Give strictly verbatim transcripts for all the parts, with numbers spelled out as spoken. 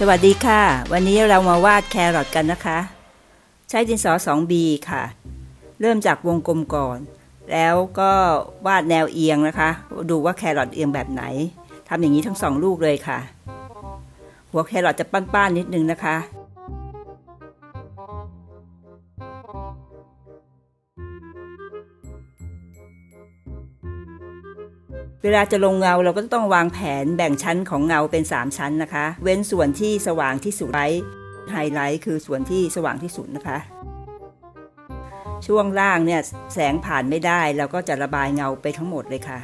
สวัสดีค่ะวันนี้เรามาวาดแครอทกันนะคะใช้ดินสอ สองบี ค่ะเริ่มจากวงกลมก่อนแล้วก็วาดแนวเอียงนะคะดูว่าแครอทเอียงแบบไหนทำอย่างนี้ทั้งสองลูกเลยค่ะหัวแครอทจะป้านๆนิดนึงนะคะเวลาจะลงเงาเราก็ต้องวางแผนแบ่งชั้นของเงาเป็นสามชั้นนะคะเว้นส่วนที่สว่างที่สุดไว้ไฮไลท์คือส่วนที่สว่างที่สุดนะคะช่วงล่างเนี่ยแสงผ่านไม่ได้เราก็จะระบายเงาไปทั้งหมดเลยค่ะ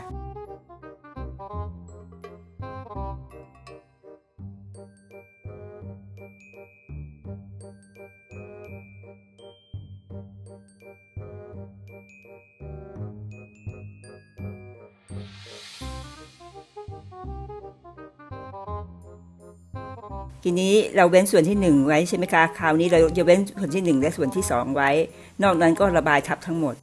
ทีนี้เราเว้นส่วนที่หนึ่งไว้ใช่ไหมคะคราวนี้เราจะเว้นส่วนที่หนึ่งและส่วนที่สองไว้นอกนั้นก็ระบายทับทั้งหมด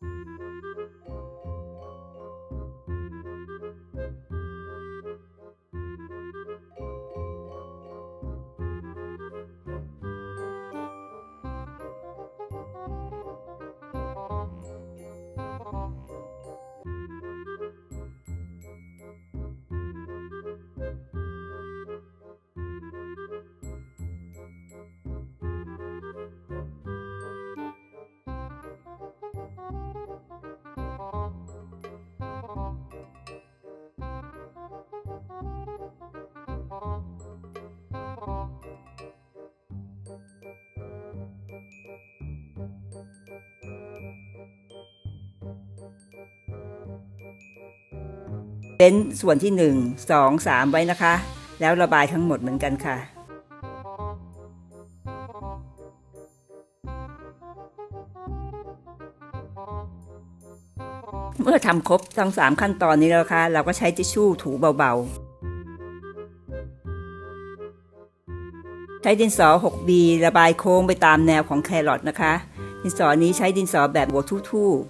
เว้นส่วนที่หนึ่ง สอง สามไว้นะคะแล้วระบายทั้งหมดเหมือนกันค่ะเมื่อทำครบทั้งสามขั้นตอนนี้แล้วค่ะเราก็ใช้ทิชชู่ถูเบาๆใช้ดินสอ หกบี ระบายโค้งไปตามแนวของแครอทนะคะดินสอนี้ใช้ดินสอแบบหัวทู่ๆ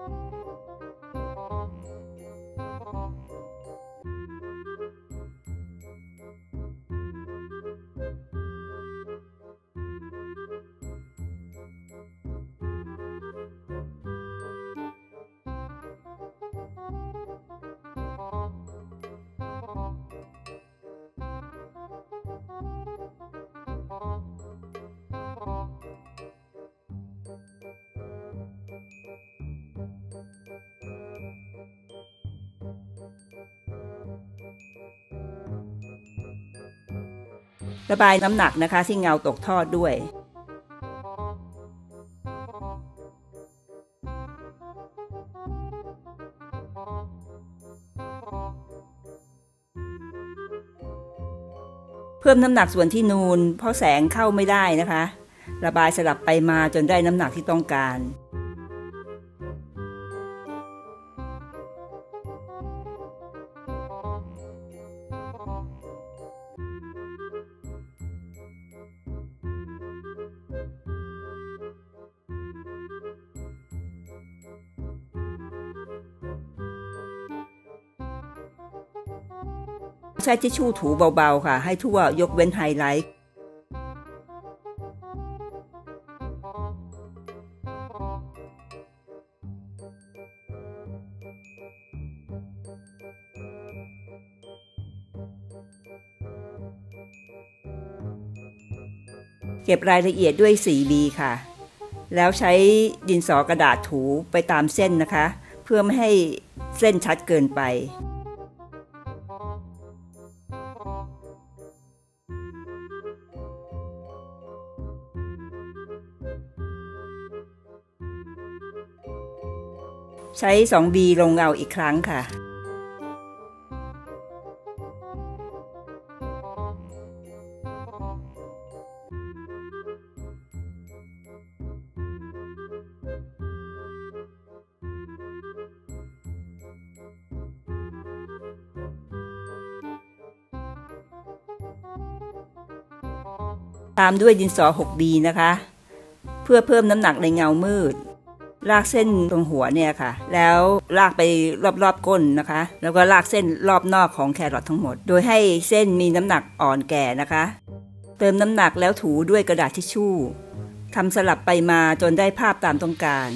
ระบายน้ำหนักนะคะที่เงาตกทอดด้วยเพิ่มน้ำหนักส่วนที่นูนเพราะแสงเข้าไม่ได้นะคะระบายสลับไปมาจนได้น้ำหนักที่ต้องการใช้ทิชชู่ถูเบาๆค่ะให้ทั่วยกเว้นไฮไลท์เก็บรายละเอียดด้วย สี่บี ค่ะแล้วใช้ดินสอกระดาษถูไปตามเส้นนะคะเพื่อไม่ให้เส้นชัดเกินไปใช้ สองบี ลงเงาอีกครั้งค่ะตามด้วยดินสอ หกบี นะคะเพื่อเพิ่มน้ำหนักในเงามืด ลากเส้นตรงหัวเนี่ยค่ะแล้วลากไปรอบๆก้นนะคะแล้วก็ลากเส้นรอบนอกของแครอททั้งหมดโดยให้เส้นมีน้ำหนักอ่อนแก่นะคะเติมน้ำหนักแล้วถูด้วยกระดาษทิชชู่ทำสลับไปมาจนได้ภาพตามต้องการ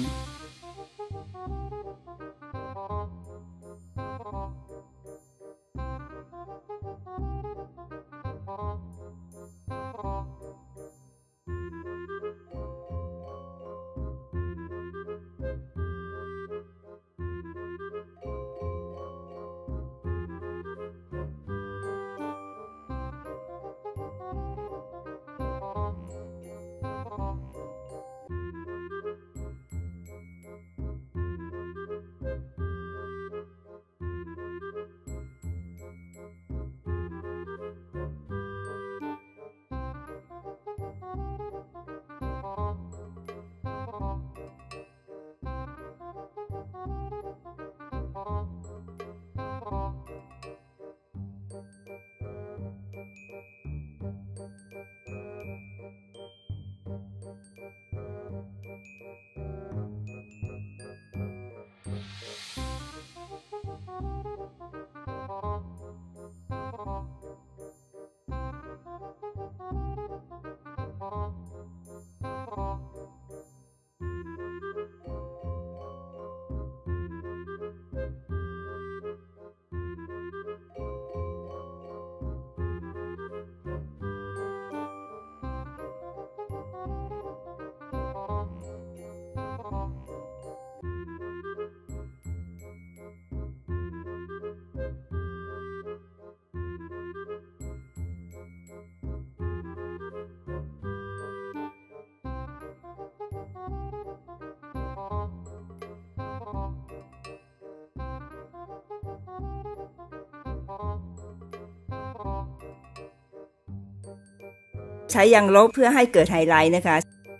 ใช้ยางลบเพื่อให้เกิดไฮไลท์นะคะ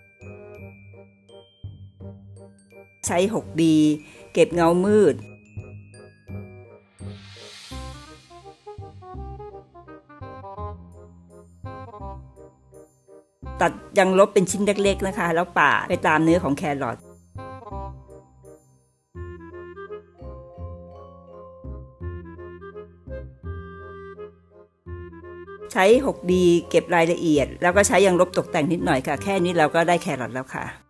ใช้ หก บี เก็บเงามืดตัดยางลบเป็นชิ้นเล็กๆนะคะแล้วปาดไปตามเนื้อของแครอทใช้ หก บี เก็บรายละเอียดแล้วก็ใช้ยางลบตกแต่งนิดหน่อยค่ะแค่นี้เราก็ได้แครอทแล้วค่ะ